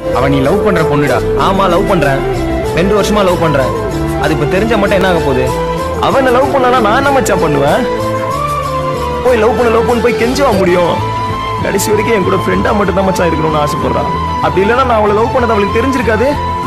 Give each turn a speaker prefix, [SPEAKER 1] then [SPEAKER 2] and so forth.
[SPEAKER 1] அவன் நீ லவ் பண்ற பொண்ணுடா.
[SPEAKER 2] ஆமா லவ் பண்றேன், 2 வருஷமா லவ் பண்றேன். அது இப்ப தெரிஞ்ச மட்டும் என்ன ஆக போகுது? அவனை லவ் பண்ணா நான் என்ன மச்சான் பண்ணுவேன்? போய் லவ் பண்ணு போய் கெஞ்சவா முடியும்? கடைசி வரைக்கும் என் கூட ஃப்ரெண்டா மட்டும் தான் மச்சான் இருக்கணும்னு ஆசைப்படுறான். அப்படி இல்லைன்னா நான் அவளை லவ் பண்ணது அவளுக்கு தெரிஞ்சிருக்காது.